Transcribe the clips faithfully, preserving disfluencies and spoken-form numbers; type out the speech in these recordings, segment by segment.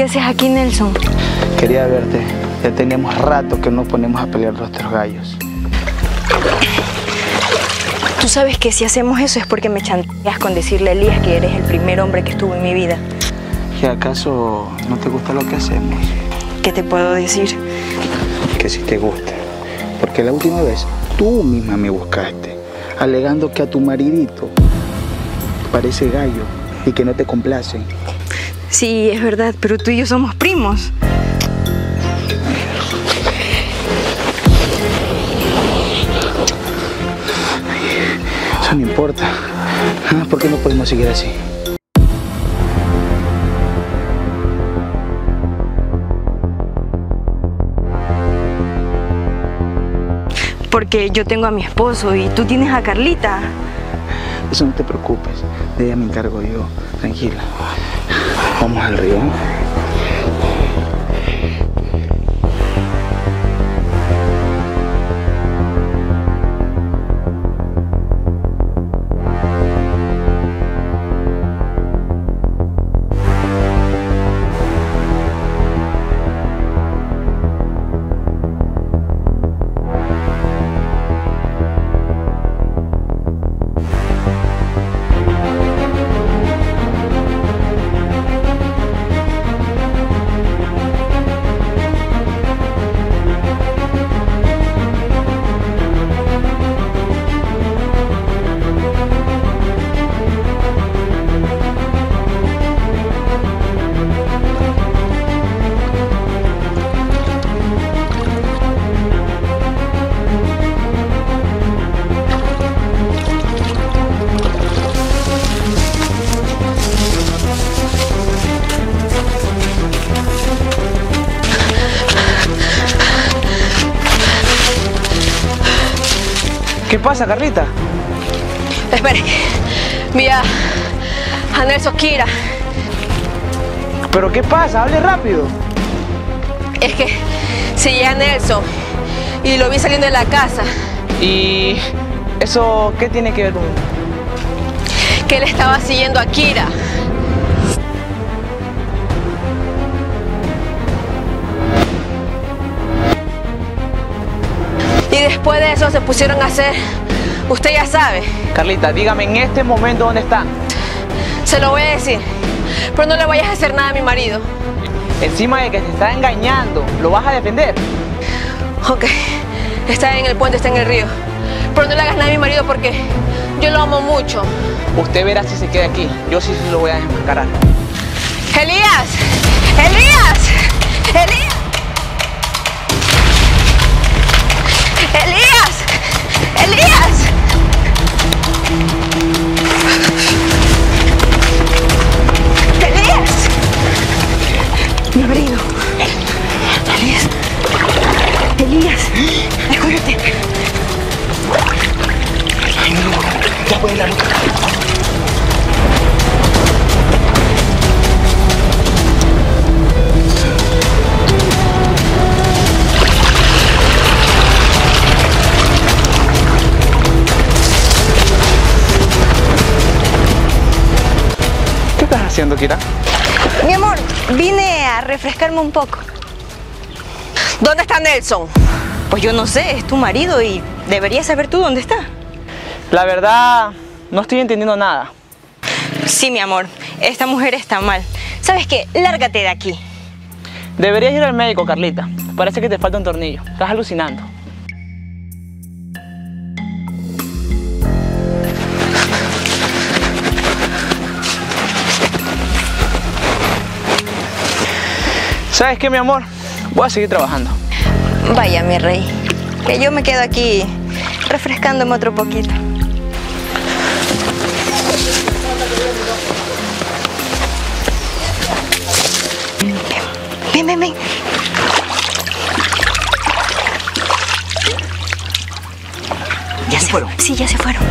haces aquí, Nelson? Quería verte. Ya teníamos rato que no ponemos a pelear nuestros gallos. Tú sabes que si hacemos eso es porque me chantajeas con decirle a Elías que eres el primer hombre que estuvo en mi vida. ¿Y acaso no te gusta lo que hacemos? ¿Qué te puedo decir? Que sí te gusta. Porque la última vez tú misma me buscaste, alegando que a tu maridito parece gallo y que no te complace. Sí, es verdad, pero tú y yo somos primos. Eso no importa. Ah, ¿por qué no podemos seguir así? Porque yo tengo a mi esposo y tú tienes a Carlita. Eso no te preocupes, de ella me encargo yo, tranquila. Vamos al río. ¿Qué pasa, Carlita? Espere, mira, a Nelson Kira. ¿Pero qué pasa? Hable rápido. Es que si llega Nelson y lo vi saliendo de la casa. ¿Y eso qué tiene que ver con...? Que él estaba siguiendo a Kira. Y después de eso se pusieron a hacer, usted ya sabe. Carlita, dígame en este momento dónde está. Se lo voy a decir, pero no le vayas a hacer nada a mi marido. Encima de que te está engañando, ¿lo vas a defender? Ok, está en el puente, está en el río. Pero no le hagas nada a mi marido porque yo lo amo mucho. Usted verá si se queda aquí. Yo sí lo voy a desmascarar. ¡Elías! ¡Elías! ¡Elías! ¡Elías! ¡Elías! ¡Elías! Mi marido. Elías. Elías. Escúchate. Ay, no, ya voy a la luz. ¿Qué estás haciendo, Kira? Mi amor, vine a refrescarme un poco. ¿Dónde está Nelson? Pues yo no sé, es tu marido y deberías saber tú dónde está. La verdad, no estoy entendiendo nada. Sí, mi amor, esta mujer está mal. ¿Sabes qué? Lárgate de aquí. Deberías ir al médico, Carlita. Parece que te falta un tornillo. Estás alucinando. ¿Sabes qué, mi amor? Voy a seguir trabajando. Vaya, mi rey, que yo me quedo aquí refrescándome otro poquito. Ven, ven, ven. ¿Ya se fueron? Sí, ya se fueron.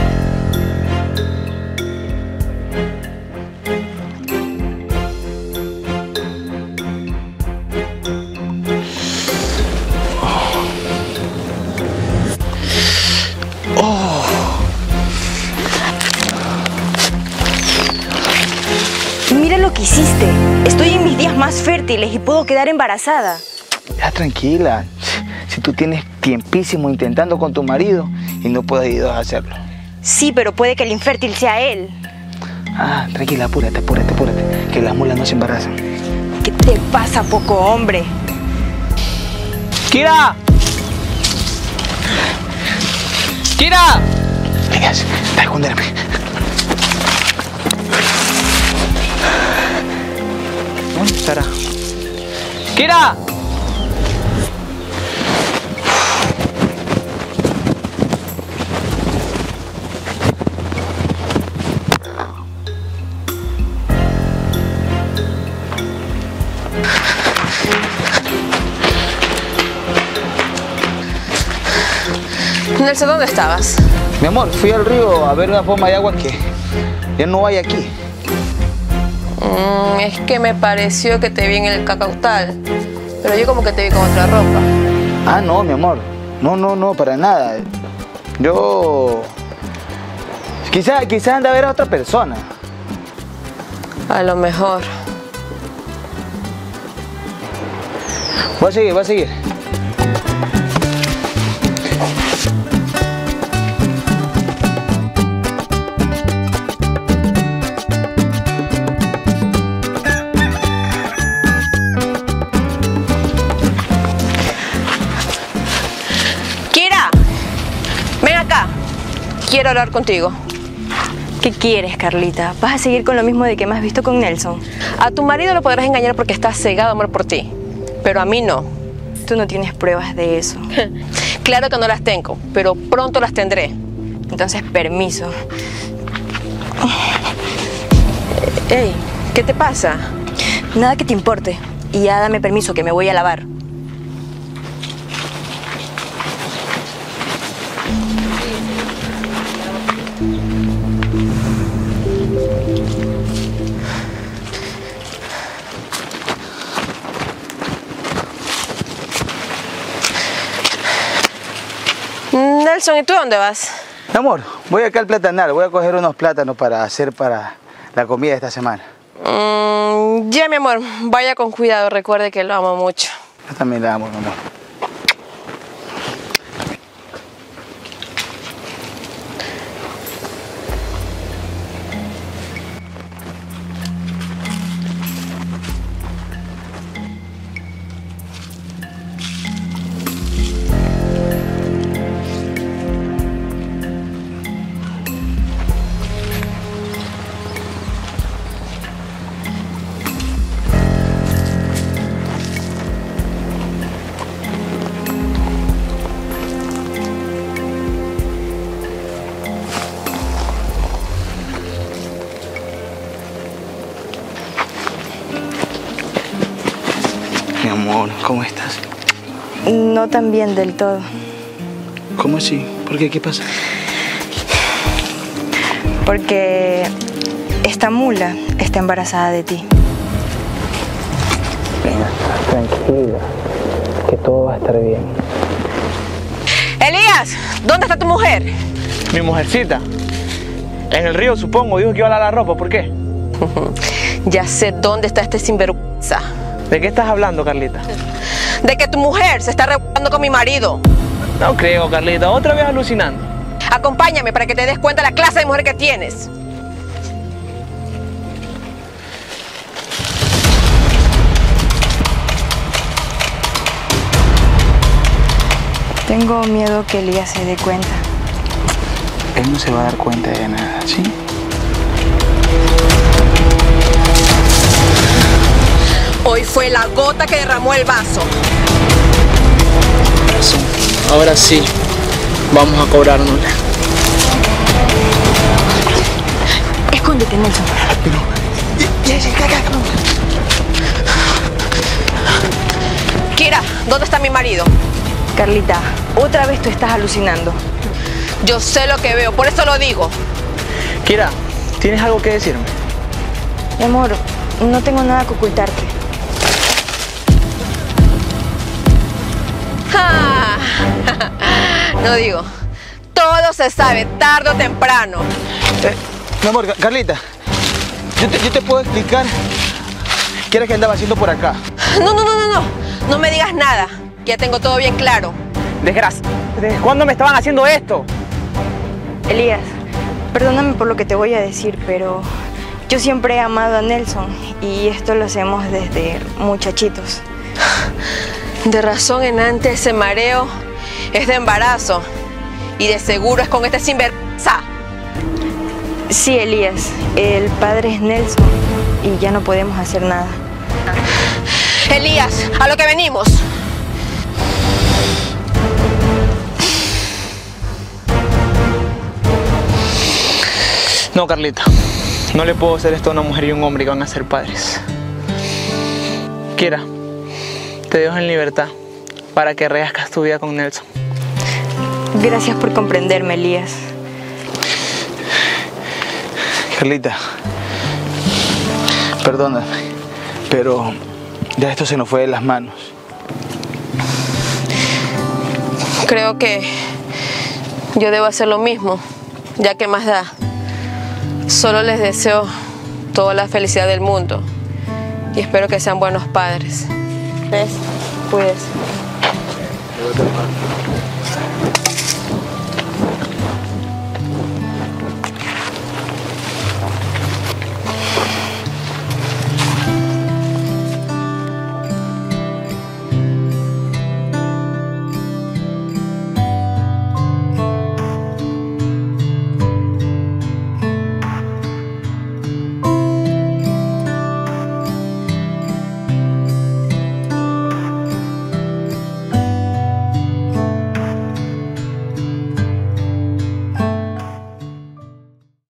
Mira lo que hiciste. Estoy en mis días más fértiles y puedo quedar embarazada. Ya tranquila. Si tú tienes tiempísimo intentando con tu marido y no puedes ir a hacerlo. Sí, pero puede que el infértil sea él. Ah, tranquila, apúrate, apúrate, apúrate. Que las mulas no se embarazan. ¿Qué te pasa, poco hombre? ¡Kira! ¡Kira! ¿Qué haces? Está esconderme. ¿Dónde estará? ¡Kira! Nelson, ¿dónde estabas? Mi amor, fui al río a ver una forma de agua que ya no hay aquí. Mm, es que me pareció que te vi en el cacautal, pero yo como que te vi con otra ropa. Ah, no, mi amor. No, no, no, para nada. Yo... Quizá, quizá anda a ver a otra persona. A lo mejor. Voy a seguir, voy a seguir. Quiero hablar contigo. ¿Qué quieres, Carlita? ¿Vas a seguir con lo mismo de que me has visto con Nelson? A tu marido lo podrás engañar porque está cegado de amor por ti, pero a mí no. Tú no tienes pruebas de eso. Claro que no las tengo, pero pronto las tendré. Entonces, permiso. Ey, ¿qué te pasa? Nada que te importe. Y ya dame permiso que me voy a lavar. Nelson, ¿y tú dónde vas? Mi amor, voy acá al platanal. Voy a coger unos plátanos para hacer para la comida de esta semana. Mm, ya, mi amor. Vaya con cuidado. Recuerde que lo amo mucho. Yo también la amo, mi amor. Mi amor, ¿cómo estás? No tan bien del todo. ¿Cómo así? ¿Por qué? ¿Qué pasa? Porque esta mula está embarazada de ti. Venga, tranquila, que todo va a estar bien. ¡Elías! ¿Dónde está tu mujer? Mi mujercita. En el río, supongo. Dijo que iba a lavar la ropa. ¿Por qué? Ya sé dónde está este sinvergüenza. ¿De qué estás hablando, Carlita? De que tu mujer se está revolcando con mi marido. No creo, Carlita. Otra vez alucinando. Acompáñame para que te des cuenta de la clase de mujer que tienes. Tengo miedo que Elías se dé cuenta. Él no se va a dar cuenta de nada, ¿sí? Hoy fue la gota que derramó el vaso. Ahora sí, vamos a cobrárnosla. Escóndete, Nelson. Kira, ¿dónde está mi marido? Carlita, otra vez tú estás alucinando. Yo sé lo que veo, por eso lo digo. Kira, ¿tienes algo que decirme? Mi amor, no tengo nada que ocultarte. Ah, no digo, todo se sabe tarde o temprano. Eh, mi amor, Carlita, yo te, yo te puedo explicar ¿Quieres que andaba haciendo por acá? No, no, no, no, no. No me digas nada. Que ya tengo todo bien claro. Desgracia. ¿Desde cuándo me estaban haciendo esto? Elías, perdóname por lo que te voy a decir, pero yo siempre he amado a Nelson y esto lo hacemos desde muchachitos. De razón en antes ese mareo es de embarazo y de seguro es con este sinvergüenza. Sí, Elías, el padre es Nelson y ya no podemos hacer nada. Elías, a lo que venimos. No, Carlita. No le puedo hacer esto a una mujer y un hombre que van a ser padres. Kira, te dejo en libertad para que rehazcas tu vida con Nelson. Gracias por comprenderme, Elías. Carlita, perdóname, pero ya esto se nos fue de las manos. Creo que yo debo hacer lo mismo, ya que más da. Solo les deseo toda la felicidad del mundo y espero que sean buenos padres. ¿Ves? Cuídese.